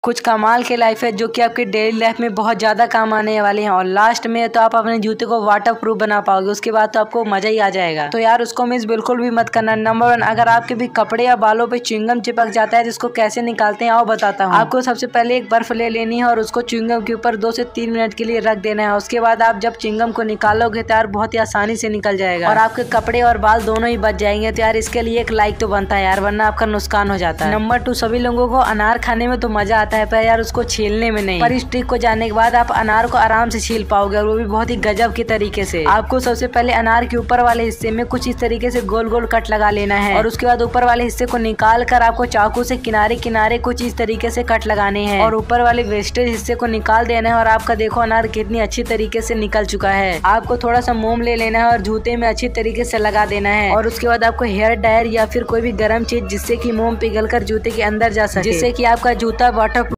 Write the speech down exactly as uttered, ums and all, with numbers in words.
कुछ कमाल के लाइफ है जो कि आपके डेली लाइफ में बहुत ज़्यादा काम आने वाले हैं। और लास्ट में तो आप अपने जूते को वाटर प्रूफ बना पाओगे, उसके बाद तो आपको मजा ही आ जाएगा। तो यार उसको मिस बिल्कुल भी मत करना। नंबर वन, अगर आपके भी कपड़े या बालों पे च्युइंगम चिपक जाता है तो इसको कैसे निकालते हैं आओ बताता हूँ। आपको सबसे पहले एक बर्फ ले लेनी है और उसको च्युइंगम के ऊपर दो से तीन मिनट के लिए रख देना है। उसके बाद आप जब च्युइंगम को निकालोगे तो यार बहुत ही आसानी से निकल जाएगा और आपके कपड़े और बाल दोनों ही बच जाएंगे। तो यार इसके लिए एक लाइक तो बनता है यार, वरना आपका नुकसान हो जाता है। नंबर टू, सभी लोगों को अनार खाने में तो मजा आता है पर यार उसको छीलने में नहीं। पर इस ट्रिक को जानने के बाद आप अनार को आराम से छील पाओगे और वो भी बहुत ही गजब के तरीके से। आपको सबसे पहले अनार के ऊपर वाले हिस्से में कुछ इस तरीके से गोल गोल कट लगा लेना है और उसके बाद ऊपर वाले हिस्से को निकाल कर आपको चाकू से किनारे किनारे कुछ इस तरीके से कट लगाने हैं और ऊपर वाले वेस्टेज हिस्से को निकाल देना है। और आपका देखो अनार कितनी अच्छी तरीके से निकल चुका है। आपको थोड़ा सा मोम ले लेना है और जूते में अच्छी तरीके से लगा देना है और उसके बाद आपको हेयर ड्रायर या फिर कोई भी गर्म चीज जिससे कि मोम पिघल कर जूते के अंदर जा सके, जिससे कि आपका जूता वाटर